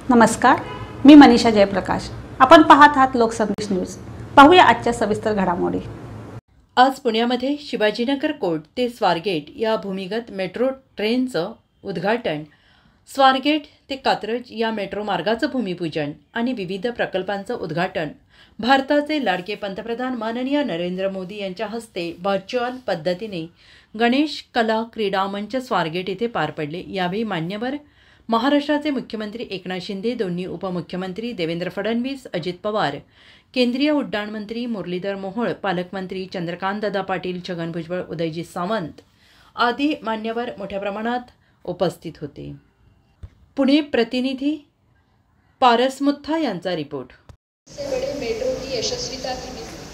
नमस्कार, मी मनीषा जयप्रकाश. आपण पाहत आहात लोकसंदेश न्यूज. पाहूया आजच्या सविस्तर घडामोडी. आज पुण्यामध्ये शिवाजीनगर कोर्ट ते स्वारगेट या भूमिगत मेट्रो ट्रेनचं उद्घाटन, स्वारगेट ते कात्रज या मेट्रो मार्गाचं भूमिपूजन आणि विविध प्रकल्पांचं उद्घाटन भारताचे लाडके पंतप्रधान माननीय नरेंद्र मोदी यांच्या हस्ते व्हर्च्युअल पद्धतीने गणेश कला क्रीडा मंच स्वारगेट येथे पार पडले. यावेळी मान्यवर महाराष्ट्राचे मुख्यमंत्री एकनाथ शिंदे, दोन्ही उपमुख्यमंत्री देवेंद्र फडणवीस, अजित पवार, केंद्रीय उड्डाण मंत्री मुरलीधर मोहोळ, पालकमंत्री चंद्रकांत दादा पाटील, छगन भुजबळ, उदयजी सामंत आदी मान्यवर मोठ्या प्रमाणात उपस्थित होते. पुणे प्रतिनिधी पारस मुथा यांचा रिपोर्ट. मेट्रो की यशस्विता की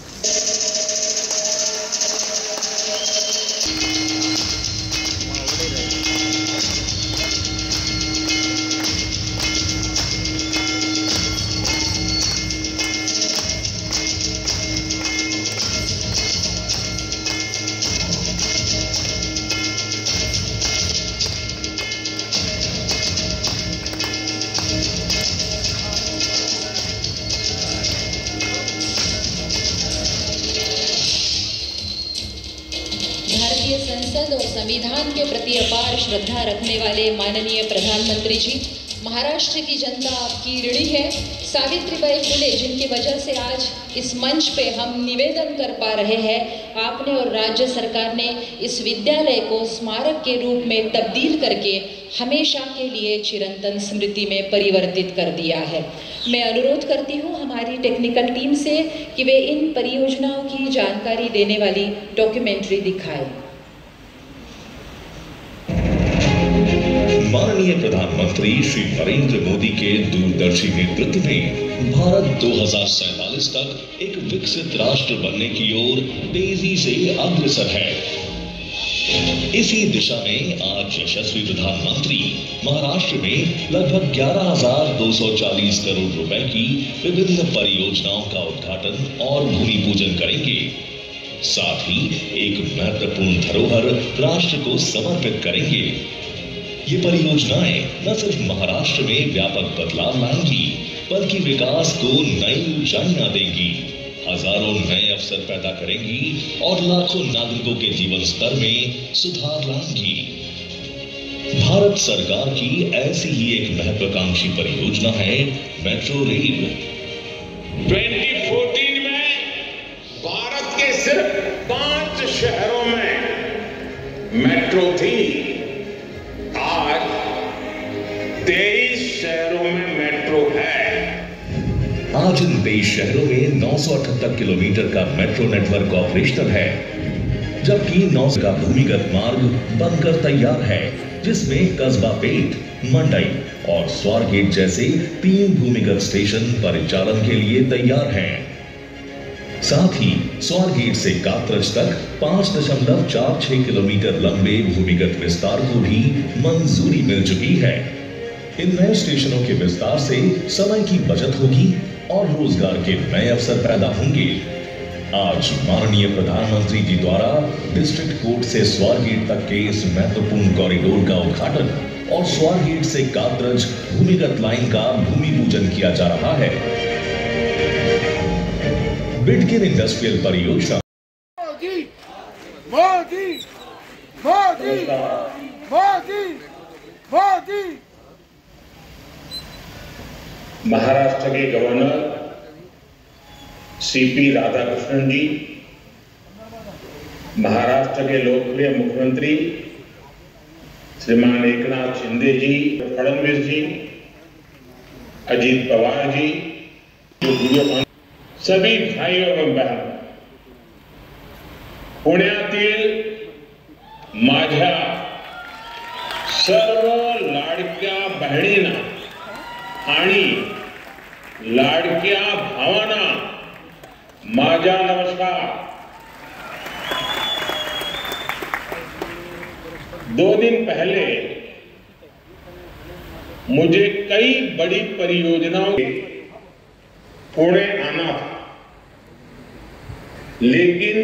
भारतीय संसद और संविधान के प्रति अपार श्रद्धा रखने वाले माननीय प्रधानमंत्री जी, महाराष्ट्र की जनता आपकी ऋणी है. सावित्रीबाई फुले, जिनकी वजह से आज इस मंच पे हम निवेदन कर पा रहे हैं, आपने और राज्य सरकार ने इस विद्यालय को स्मारक के रूप में तब्दील करके हमेशा के लिए चिरंतन स्मृति में परिवर्तित कर दिया है. मैं अनुरोध करती हूँ हमारी टेक्निकल टीम से कि वे इन परियोजनाओं की जानकारी देने वाली डॉक्यूमेंट्री दिखाएं. माननीय प्रधानमंत्री श्री नरेंद्र मोदी के दूरदर्शी नेतृत्व में भारत 2047 तक एक विकसित राष्ट्र बनने की ओर तेजी से अग्रसर है. इसी दिशा में आज यशस्वी प्रधानमंत्री महाराष्ट्र में लगभग 11,240 करोड़ रुपए की विभिन्न परियोजनाओं का उद्घाटन और भूमि पूजन करेंगे. साथ ही एक महत्वपूर्ण धरोहर राष्ट्र को समर्पित करेंगे. ये परियोजनाएं न सिर्फ महाराष्ट्र में व्यापक बदलाव लाएंगी, बल्कि विकास को नई ऊंचाइयां देंगी, हजारों नए अवसर पैदा करेंगी और लाखों नागरिकों के जीवन स्तर में सुधार लाएंगी. भारत सरकार की ऐसी ही एक महत्वाकांक्षी परियोजना है मेट्रो रेल. 2014 में भारत के सिर्फ 5 शहरों में मेट्रो थी. आज 23 शहरों में मेट्रो है. आज इन 23 शहरों में 978 किलोमीटर का मेट्रो नेटवर्क ऑपरेशनल है, जबकि 9 का भूमिगत मार्ग बनकर तैयार है, जिसमें कस्बा पेट, मंडई और स्वारगेट जैसे 3 भूमिगत स्टेशन परिचालन के लिए तैयार हैं. साथ ही स्वारगेट से कात्रज तक 5.46 किलोमीटर लंबे भूमिगत विस्तार को भी मंजूरी मिल चुकी है. इन नए स्टेशनों के विस्तार से समय की बचत होगी और रोजगार के नए अवसर पैदा होंगे. आज माननीय प्रधानमंत्री जी द्वारा डिस्ट्रिक्ट कोर्ट से स्वारगेट तक के इस महत्वपूर्ण कॉरिडोर का उद्घाटन और स्वारगेट से कात्रज भूमिगत लाइन का भूमि पूजन किया जा रहा है. बिडकिन इंडस्ट्रियल परियोजना. मोदी मोदी मोदी मोदी मोदी. महाराष्ट्र के गवर्नर सीपी राधाकृष्णन जी, महाराष्ट्र के लोकप्रिय मुख्यमंत्री श्रीमान एकनाथ शिंदे जी, फडणवीस जी, अजित पवार जी, सभी भाई एवं बहन, पुण्यातील माझ्या सर्व लाडक्या बहिणींना आणि लाडक्या भावांना माझा नमस्कार. 2 दिन पहले मुझे कई बड़ी परियोजनाओं पुणे आना था, लेकिन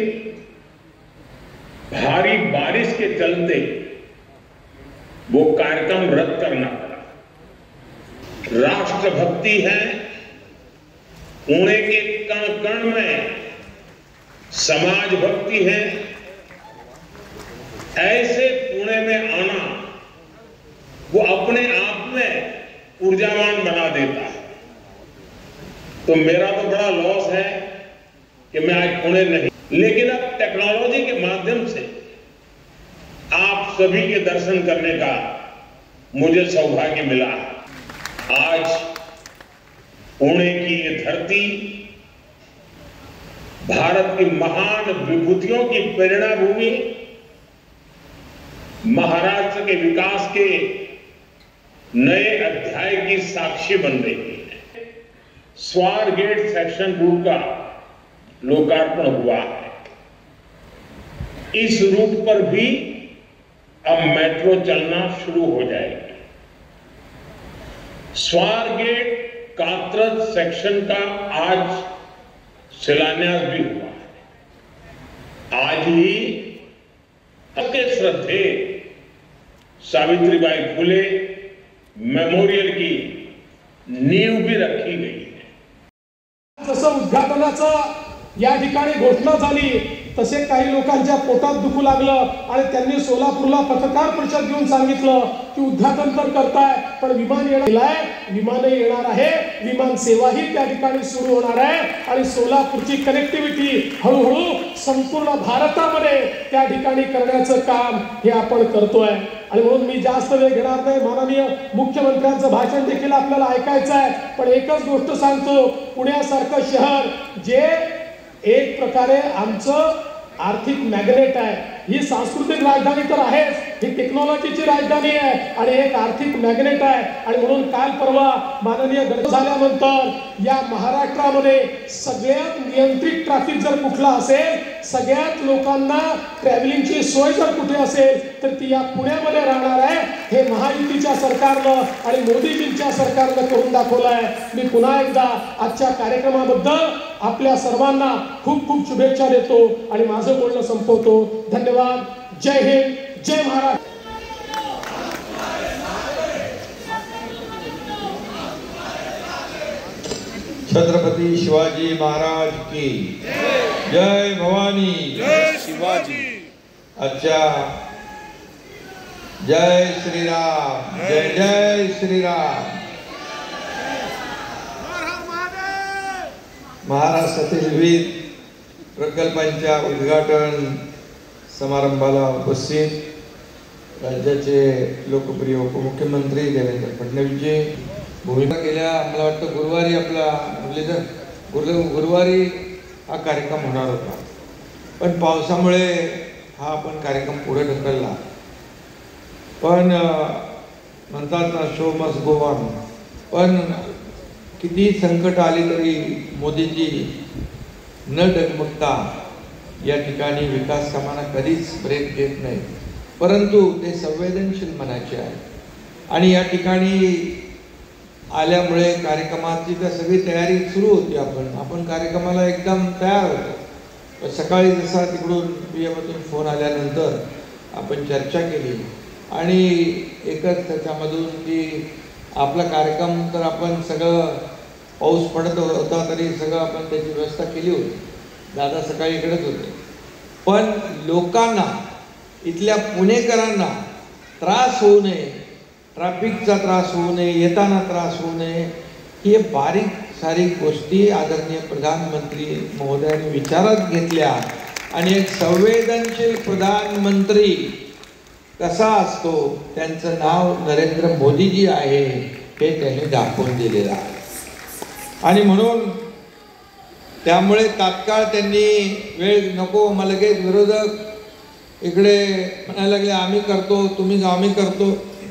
भारी बारिश के चलते वो कार्यक्रम रद्द करना पड़ा। राष्ट्रभक्ति है, पुणे के कण कण में समाज भक्ति है। ऐसे पुणे में आना वो अपने आप में ऊर्जावान बना देता है। तो मेरा तो बड़ा लॉस है कि मैं आज पुणे नहीं, लेकिन अब टेक्नोलॉजी के माध्यम से आप सभी के दर्शन करने का मुझे सौभाग्य मिला है। आज पुणे की ये धरती भारत की महान विभूतियों की प्रेरणा भूमि, महाराष्ट्र के विकास के नए अध्याय की साक्षी बन रही है। स्वारगेट सेक्शन रूट का लोकार्पण हुआ है। इस रूट पर भी अब मेट्रो चलना शुरू हो जाएगी। स्वारगेट कात्रज सेक्शन का आज शिलान्यास भी हुआ है। आज ही अति श्रद्धेय सावित्रीबाई फुले मेमोरियल की नींव भी रखी गई है। जसं उद्घाटनाचं या ठिकाणी घोषणा झाली तसे काही लोकांच्या पोटात दुखू लागलं आणि त्यांनी सोलापूरला पत्रकार परिषद घेऊन सांगितलं की उद्घाटन तर करताय पण विमान विमानही येणार आहे, विमान सेवाही त्या ठिकाणी सुरू होणार आहे आणि सोलापूरची कनेक्टिव्हिटी हळूहळू संपूर्ण भारतामध्ये त्या ठिकाणी करण्याचं काम हे आपण करतोय। आणि म्हणून मी जास्त वेळ घेणार नाही, माननीय मुख्यमंत्र्यांचं भाषण देखील आपल्याला ऐकायचं आहे, पण एकच गोष्ट सांगतो, पुण्यासारखं शहर जे एक प्रकारे आमचं आर्थिक मॅग्नेट आहे, ही सांस्कृतिक राजधानी तर आहेच, ही टेक्नॉलॉजीची राजधानी आहे आणि एक आर्थिक मॅग्नेट आहे। आणि म्हणून काल परवा माननीय गडकरी झाल्यानंतर या महाराष्ट्रामध्ये सगळ्यात नियंत्रित ट्रॅफिक जर कुठला असेल, सगळ्यात लोकांना ट्रॅव्हलिंगची सोय जर कुठे असेल तर ती या पुण्यामध्ये राहणार आहे। हे महायुतीच्या सरकारनं आणि मोदीजींच्या सरकारनं करून दाखवलं आहे। मी पुन्हा एकदा आजच्या कार्यक्रमाबद्दल आपल्या सर्वांना खूप खूप शुभेच्छा देतो आणि माझं बोलणं संपवतो। धन्यवाद। जय हिंद, जय महाराष्ट्र। छत्रपति शिवाजी महाराज की जय। भवानी जय शिवाजी। अच्छा, जय श्री राम, जय जय श्री राम। महाराष्ट्रातील विविध प्रकल्पांच्या उद्घाटन समारंभाला उपस्थित राज्याचे लोकप्रिय उपमुख्यमंत्री देवेंद्र फडणवीसजी भूमिका केल्या। मला वाटतं गुरुवारी आपला गुरुवारी हा कार्यक्रम होणार होता, पण पावसामुळे हा आपण कार्यक्रम पुढे ढकलला। पण म्हणतात ना, शो मस्ट गो ऑन। पण किती संकट आली तरी मोदीजी न डगमगता या ठिकाणी विकास कामांना कधीच ब्रेक घेत नाही, परंतु ते संवेदनशील मनाचे आहे। आणि या ठिकाणी आल्यामुळे कार्यक्रमाची तर सगळी तयारी सुरू होती। आपण कार्यक्रमाला एकदम तयार होतो। सकाळी जसा तिकडून पीएमतून फोन आल्यानंतर आपण चर्चा केली आणि एकच त्याच्यामधून की आपला कार्यक्रम तर आपण सगळं पाऊस पडत होता तरी सगळं आपण त्याची व्यवस्था केली होती। दादा सकाळी इकडेच होते, पण लोकांना, इथल्या पुणेकरांना त्रास होऊ नये, ट्रॅफिकचा त्रास होऊ नये, येताना त्रास होऊ नये, ही बारीक सारीक गोष्टी आदरणीय प्रधानमंत्री महोदयांनी विचारात घेतल्या आणि एक संवेदनशील प्रधानमंत्री कसा असतो त्यांचं नाव नरेंद्र मोदीजी आहे हे त्यांनी दाखवून दिलेलं आहे। आणि म्हणून त्यामुळे तात्काळ त्यांनी वेळ नको, मग लगेच विरोधक इकडे म्हणायला लागले आम्ही करतो, तुम्ही आम्ही करतो।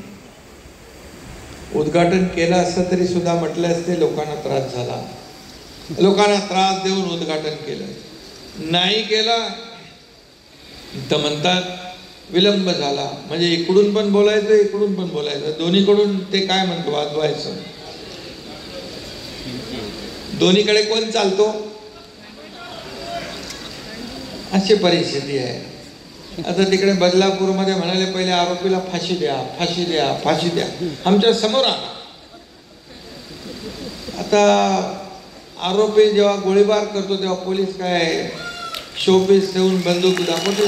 उद्घाटन केलं असतं तरी सुद्धा म्हटलं असते लोकांना त्रास झाला, लोकांना त्रास देऊन उद्घाटन केलं, नाही केलं तर म्हणतात विलंब झाला। म्हणजे इकडून पण बोलायचं, इकडून पण बोलायचं, दोन्हीकडून ते काय म्हणतो वाजवायचं, दोन्हीकडे कोण चालतो, अशी परिस्थिती आहे। आता तिकडे बदलापूरमध्ये म्हणाले पहिले आरोपीला फाशी द्या, फाशी द्या, फाशी द्या, आमच्या समोर आला आता आरोपी जेव्हा गोळीबार करतो तेव्हा पोलीस काय शोपीस ठेवून बंदूक दाखवतो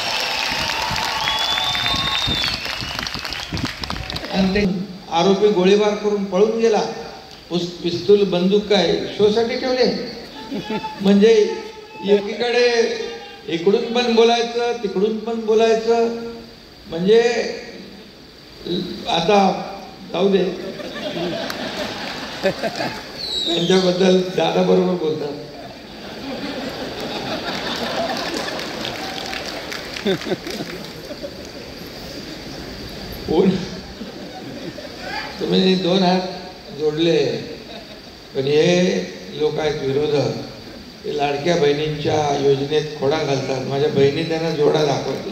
आणि ते आरोपी गोळीबार करून पळून गेला. पिस्तूल बंदूक काय शोसाठी ठेवले. म्हणजे एकीकडे इकडून पण बोलायचं तिकडून पण बोलायचं. म्हणजे आता जाऊ दे, त्यांच्याबद्दल दादा बरोबर बोलतात. तुम्ही 2 हात जोडले, पण हे लोक आहेत विरोधक, ते लाडक्या बहिणींच्या योजनेत खोडा घालतात. माझ्या बहिणी त्यांना जोडा दाखवते.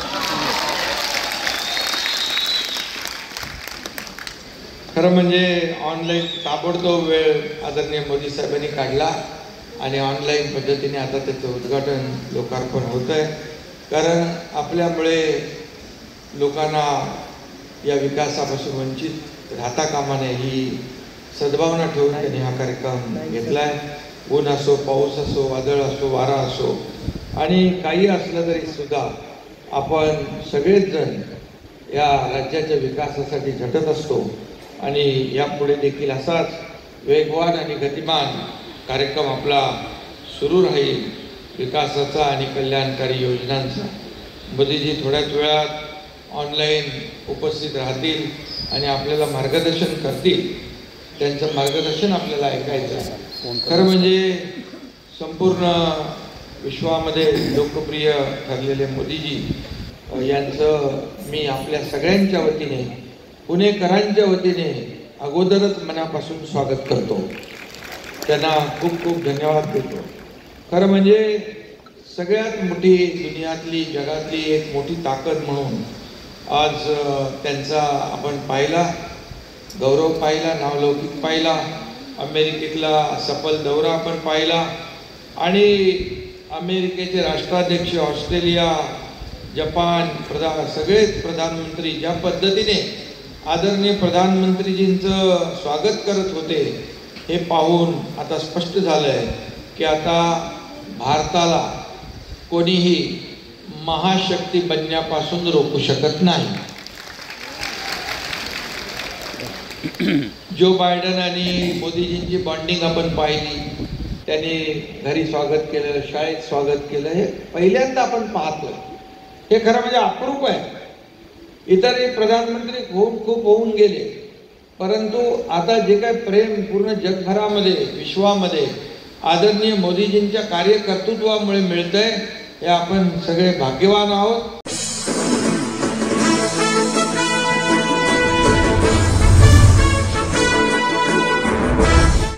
खरं म्हणजे ऑनलाईन ताबडतोब वेळ आदरणीय मोदी साहेबांनी काढला आणि ऑनलाईन पद्धतीने आता त्याचं उद्घाटन लोकार्पण होतं आहे. कारण आपल्यामुळे लोकांना या विकासापासून वंचित राहता कामा नये ही सद्भावना ठेवून त्यांनी हा कार्यक्रम घेतला आहे. ऊन असो, पाऊस असो, वादळ असो, वारा असो आणि काही असलं तरी सुद्धा आपण सगळेच जण या राज्याच्या विकासासाठी झटत असतो आणि यापुढे देखील असाच वेगवान आणि गतिमान कार्यक्रम आपला सुरू राहील विकासाचा आणि कल्याणकारी योजनांचा. मोदीजी थोड्याच वेळात ऑनलाईन उपस्थित राहतील आणि आपल्याला मार्गदर्शन करतील. त्यांचं मार्गदर्शन आपल्याला ऐकायचं आहे. खरं म्हणजे संपूर्ण विश्वामध्ये लोकप्रिय ठरलेले मोदीजी यांचं मी आपल्या सगळ्यांच्या वतीने, पुणेकरांच्या वतीने अगोदरच मनापासून स्वागत करतो. त्यांना खूप खूप धन्यवाद देतो. खरं म्हणजे सगळ्यात मोठी दुनियातली, जगातली एक मोठी ताकद म्हणून आज त्यांचा आपण पाहिला, गौरव पाहिला, नावलौकिक पाहिला. अमेरिकेतला सफल दौरा आपण पाहिला आणि अमेरिकेचे राष्ट्राध्यक्ष, ऑस्ट्रेलिया, जपान सगळेच प्रधानमंत्री ज्या पद्धतीने आदरणीय प्रधानमंत्रीजींचं स्वागत करत होते हे पाहून आता स्पष्ट झालं आहे की आता भारताला कोणीही महाशक्ती बनण्यापासून रोखू शकत नाही. जो बायडन आणि मोदीजींची बॉन्डिंग आपण पाहिली. त्यांनी घरी स्वागत केलं, शाळेत स्वागत केलं, हे पहिल्यांदा आपण पाहतोय. हे खरं म्हणजे अप्रूप आहे. इतरही प्रधानमंत्री खूप होऊन गेले, परंतु आता जे काही प्रेम पूर्ण जगभरामध्ये, विश्वामध्ये आदरणीय मोदीजींच्या कार्यकर्तृत्वामुळे मिळतंय, हे आपण सगळे भाग्यवान आहोत.